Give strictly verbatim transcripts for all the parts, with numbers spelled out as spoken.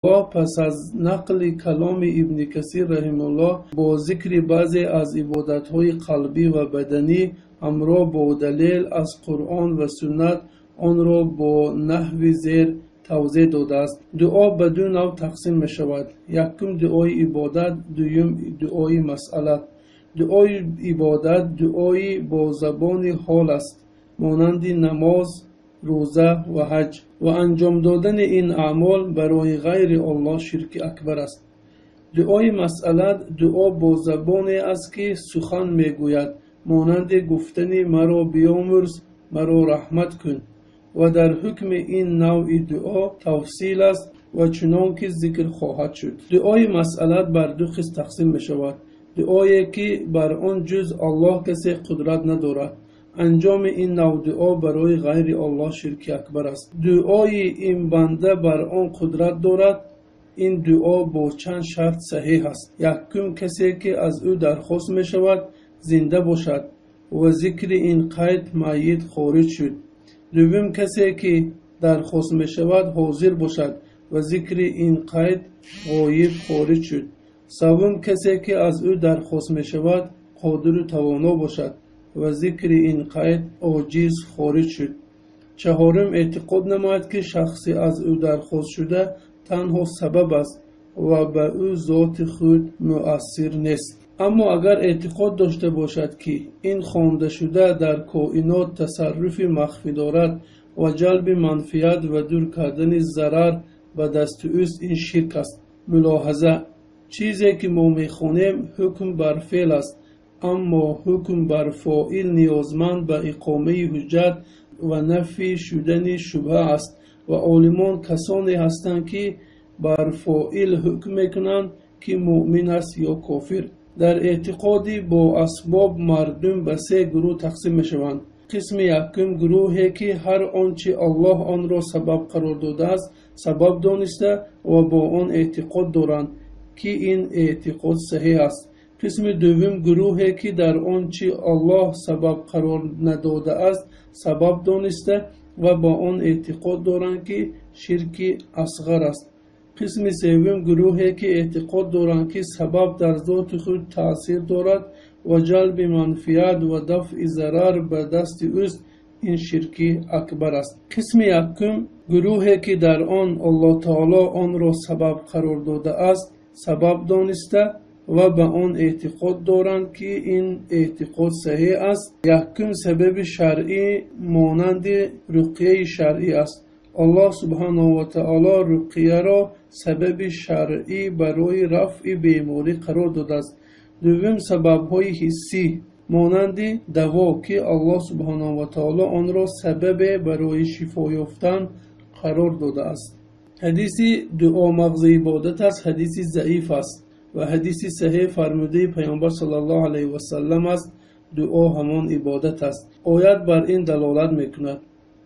و پس از نقل کلام ابن کثیر رحمه الله با ذکر بعضی از عبادت‌های قلبی و بدنی همراه با دلیل از قرآن و سنت آن را با نحو زیر توضیح داده است. دعا به دو نوع تقسیم می شود. یکم دعای عبادت، دوم دعای مسئلت. دعای عبادت دعای با زبان حال است، مانند نماز، روزه و حج، و انجام دادن این اعمال برای غیر الله شرک اکبر است. دعای مسئلت دعا با زبانی است که سخن می گوید، مانند گفتن مرا بیامرز، مرا رحمت کن، و در حکم این نوع دعا تفصیل است و چنان که ذکر خواهد شد. دعای مسئلت بر دو قسم تقسیم می شود. دعایی که بر آن جز الله کسی قدرت ندارد. انجام این نوع دعا برای غیر الله شرک اکبر است. دعای این بنده بر آن قدرت دارد. این دعا با چند شرط صحیح است. یکم کسی که از او درخواست می شود زنده باشد و ذکر این قید میت خارج شد. دوم کسی که درخواست می شود حاضر باشد و ذکر این قید غایب خارج شد. سوم کسی که از او درخواست می شود قادر و توانا باشد و ذکر این قید عاجز خارج شد. چهارم اعتقاد نماید که شخصی از او درخواست شده تنها سبب است و به او ذات خود مؤثر نیست. اما اگر اعتقاد داشته باشد که این خوانده شده در کائنات تصرف مخفی دارد و جلب منفعت و دور کردن ضرر به دست اوست، این شرک است. ملاحظه: چیزی که ما میخوانیم حکم بر فعل است، اما حکم بر فاعل نیازمند به اقامه حجت و نفی شدن شبهه است و عالمان کسانی هستند که بر فاعل حکم میکنند که مؤمن است یا کافر. در اعتقادی با اسباب مردم به سه گروه تقسیم میشوند. قسم یکم گروهی که هر آنچه الله آن را سبب قرار داده است سبب دانسته و با آن اعتقاد دارند که این اعتقاد صحیح است. قسم دوم گروهی که در آنچه الله سبب قرار نداده است سبب دانسته و با آن اعتقاد دارند که شرک اصغر است. قسم سوم گروهی که اعتقاد دارند که سبب در ذات خود تأثیر دارد و جلب منفعت و دفع ضرر به دست اوست، این شرک اکبر است. قسم یکم گروهی که در آن الله تعالی آن را سبب قرار داده است سبب دانسته و به آن اعتقاد دارند که این اعتقاد صحیح است. یکم سبب شرعی مانند رقیه شرعی است. الله سبحانه و تعالی رقیه را سبب شرعی برای رفع بیماری قرار داده است. دوم سبب های حسی مانند دوا که الله سبحانه و تعالی آن را سبب برای شفا یافتن قرار داده است. حدیث دعا مغز عبادت است حدیث ضعیف است و حدیث صحیح فرموده پیامبر صلی الله علیه و سلم است دعا همان عبادت است. آیت بر این دلالت میکند: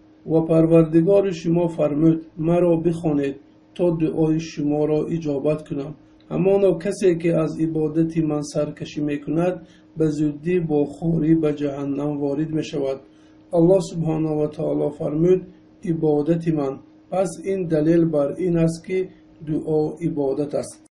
و پروردگار شما فرمود مرا بخوانید تا دعای شما را اجابت کنم. همانا کسی که از عبادت من سرکشی میکند به زودی با خواری به جهنم وارد میشود. الله سبحانه و تعالی فرمود عبادت من. پس این دلیل بر این است که دعا عبادت است.